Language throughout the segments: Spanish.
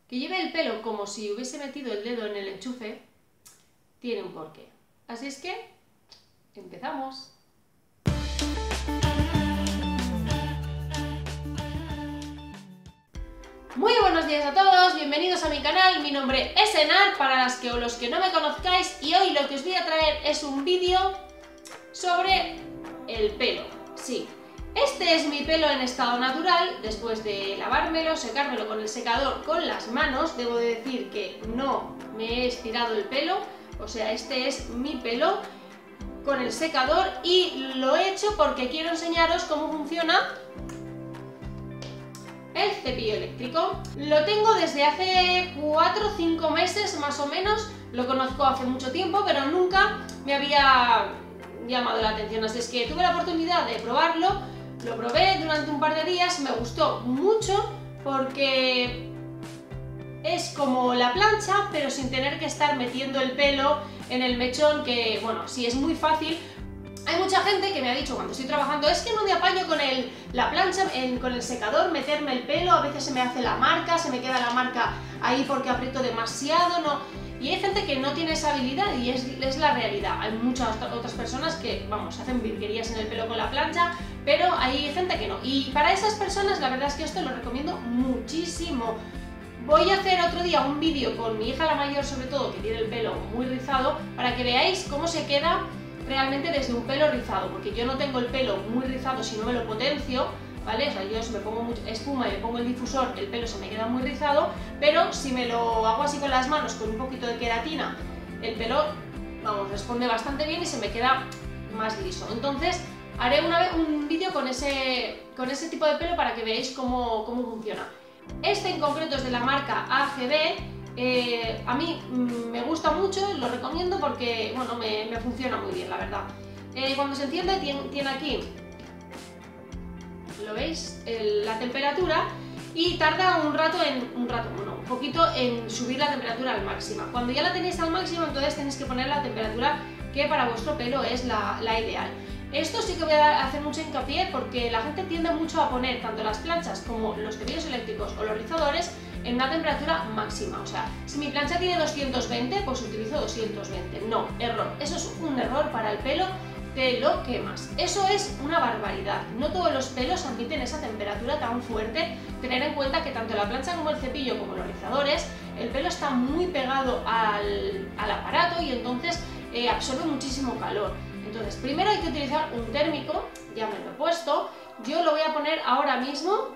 Que lleve el pelo como si hubiese metido el dedo en el enchufe, tiene un porqué. Así es que, empezamos. Muy buenos días a todos, bienvenidos a mi canal, mi nombre es Enar, para las que o los que no me conozcáis, y hoy lo que os voy a traer es un vídeo sobre el pelo. Sí, este es mi pelo en estado natural, después de lavármelo, secármelo con el secador con las manos. Debo de decir que no me he estirado el pelo, o sea, este es mi pelo con el secador, y lo he hecho porque quiero enseñaros cómo funciona el cepillo eléctrico. Lo tengo desde hace 4 o 5 meses más o menos, lo conozco hace mucho tiempo, pero nunca me había llamado la atención, así es que tuve la oportunidad de probarlo, lo probé durante un par de días, me gustó mucho porque es como la plancha, pero sin tener que estar metiendo el pelo en el mechón, que bueno, sí es muy fácil. Hay mucha gente que me ha dicho cuando estoy trabajando, es que no me apaño con la plancha, con el secador, meterme el pelo, a veces se me hace la marca, se me queda la marca ahí porque aprieto demasiado, no. Y hay gente que no tiene esa habilidad y es la realidad. Hay muchas otras personas que, vamos, hacen virguerías en el pelo con la plancha, pero hay gente que no. Y para esas personas la verdad es que esto lo recomiendo muchísimo. Voy a hacer otro día un vídeo con mi hija la mayor, sobre todo, que tiene el pelo muy rizado, para que veáis cómo se queda realmente desde un pelo rizado, porque yo no tengo el pelo muy rizado si no me lo potencio, ¿vale? O sea, yo si me pongo mucha espuma y me pongo el difusor, el pelo se me queda muy rizado, pero si me lo hago así con las manos, con un poquito de queratina, el pelo, vamos, responde bastante bien y se me queda más liso. Entonces, haré un vídeo con ese tipo de pelo para que veáis cómo funciona. Este en concreto es de la marca AGB. A mí me gusta mucho, lo recomiendo porque bueno, me funciona muy bien, la verdad. Cuando se enciende tiene aquí, ¿lo veis? La temperatura, y tarda un poquito en subir la temperatura al máximo. Cuando ya la tenéis al máximo, entonces tenéis que poner la temperatura que para vuestro pelo es la ideal. Esto sí que voy a hacer mucho hincapié porque la gente tiende mucho a poner tanto las planchas como los cepillos eléctricos o los rizadores en una temperatura máxima. O sea, si mi plancha tiene 220, pues utilizo 220. No, error. Eso es un error para el pelo, te lo quemas. Eso es una barbaridad. No todos los pelos admiten esa temperatura tan fuerte. Tener en cuenta que tanto la plancha como el cepillo como los rizadores, el pelo está muy pegado al aparato y entonces absorbe muchísimo calor. Entonces, primero hay que utilizar un térmico, ya me lo he puesto, yo lo voy a poner ahora mismo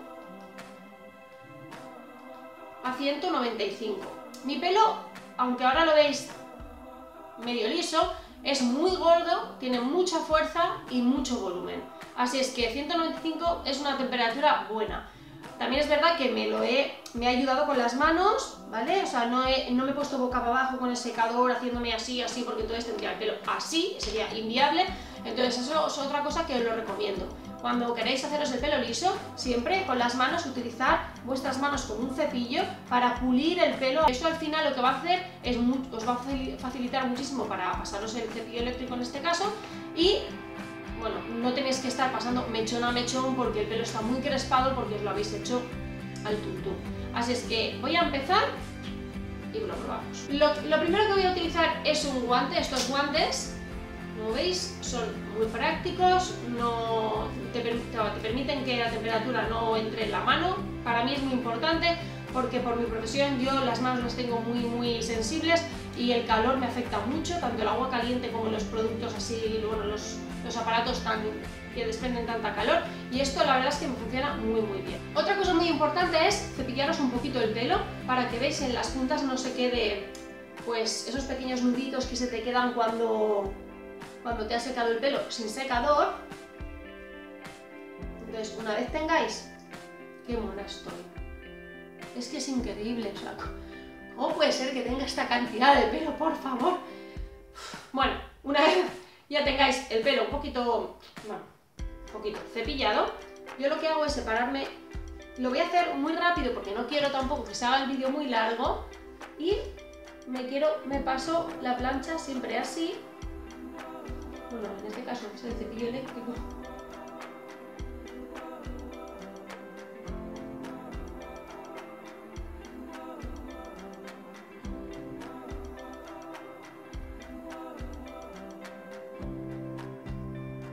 a 195. Mi pelo, aunque ahora lo veis medio liso, es muy gordo, tiene mucha fuerza y mucho volumen. Así es que 195 es una temperatura buena. También es verdad que me ha ayudado con las manos, ¿vale? O sea, no me he puesto boca abajo con el secador haciéndome así, porque entonces tendría el pelo así, sería inviable. Entonces eso es otra cosa que os lo recomiendo. Cuando queréis haceros el pelo liso, siempre con las manos, utilizar vuestras manos con un cepillo para pulir el pelo. Eso al final lo que va a hacer es os va a facilitar muchísimo para pasaros el cepillo eléctrico en este caso, y bueno, no tenéis que estar pasando mechón a mechón porque el pelo está muy crespado porque os lo habéis hecho al tuntún. Así es que voy a empezar y lo probamos. Lo primero que voy a utilizar es un guante. Estos guantes, como veis, son muy prácticos, te permiten que la temperatura no entre en la mano. Para mí es muy importante porque por mi profesión yo las manos las tengo muy sensibles y el calor me afecta mucho, tanto el agua caliente como los productos así, bueno, los aparatos que desprenden tanta calor, y esto la verdad es que me funciona muy bien. Otra cosa muy importante es cepillaros un poquito el pelo para que veis en las puntas no se quede pues esos pequeños nuditos que se te quedan cuando te has secado el pelo sin secador. Entonces, una vez tengáis, qué mona estoy. Es que es increíble, o sea, ¿cómo puede ser que tenga esta cantidad de pelo, por favor? Bueno, una vez ya tengáis el pelo un poquito cepillado, yo lo que hago es separarme. Lo voy a hacer muy rápido porque no quiero tampoco que se haga el vídeo muy largo, y me paso la plancha siempre así. Bueno, en este caso es el cepillo eléctrico.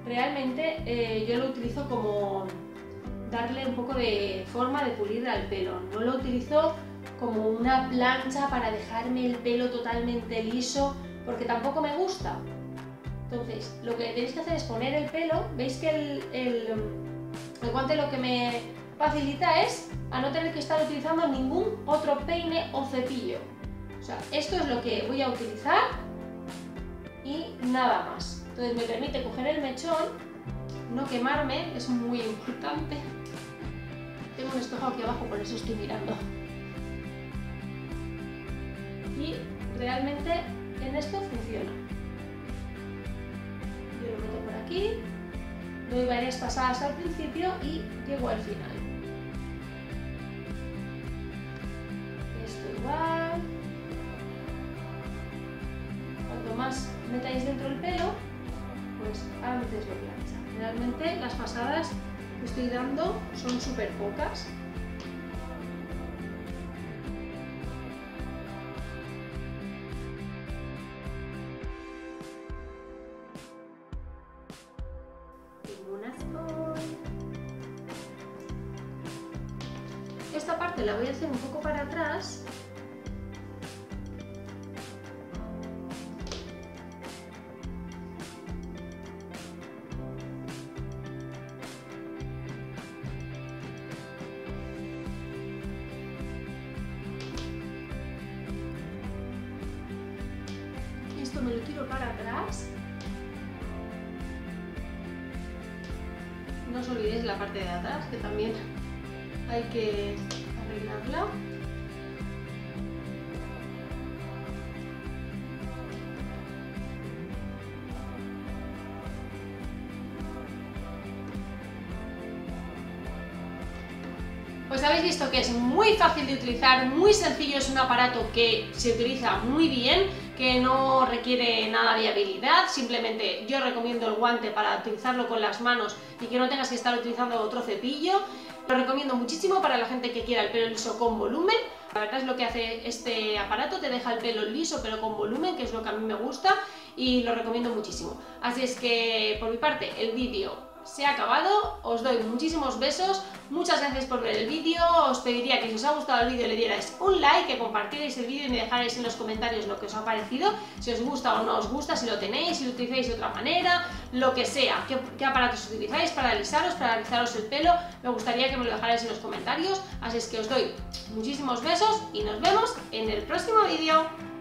realmente yo lo utilizo como darle un poco de forma de pulir al pelo, no lo utilizo como una plancha para dejarme el pelo totalmente liso, porque tampoco me gusta. Entonces, lo que tenéis que hacer es poner el pelo, veis que el guante lo que me facilita es a no tener que estar utilizando ningún otro peine o cepillo. O sea, esto es lo que voy a utilizar y nada más. Entonces me permite coger el mechón, no quemarme, es muy importante. Tengo un espejo aquí abajo, por eso estoy mirando. Y realmente en esto funciona. Yo lo meto por aquí, doy varias pasadas al principio y llego al final. Esto igual. Cuanto más metáis dentro del pelo, pues ahora metéis la plancha. Realmente las pasadas que estoy dando son súper pocas. Esta parte la voy a hacer un poco para atrás. Esto me lo tiro para atrás. No os olvidéis la parte de atrás, que también hay que arreglarla. Pues habéis visto que es muy fácil de utilizar, muy sencillo, es un aparato que se utiliza muy bien, que no requiere nada de habilidad, simplemente yo recomiendo el guante para utilizarlo con las manos y que no tengas que estar utilizando otro cepillo. Lo recomiendo muchísimo para la gente que quiera el pelo liso con volumen. La verdad es lo que hace este aparato, te deja el pelo liso pero con volumen, que es lo que a mí me gusta y lo recomiendo muchísimo. Así es que por mi parte el vídeo se ha acabado, os doy muchísimos besos, muchas gracias por ver el vídeo, os pediría que si os ha gustado el vídeo le dierais un like, que compartierais el vídeo y me dejarais en los comentarios lo que os ha parecido, si os gusta o no os gusta, si lo tenéis, si lo utilizáis de otra manera, lo que sea, qué aparatos utilizáis para alisaros el pelo, me gustaría que me lo dejarais en los comentarios, así es que os doy muchísimos besos y nos vemos en el próximo vídeo.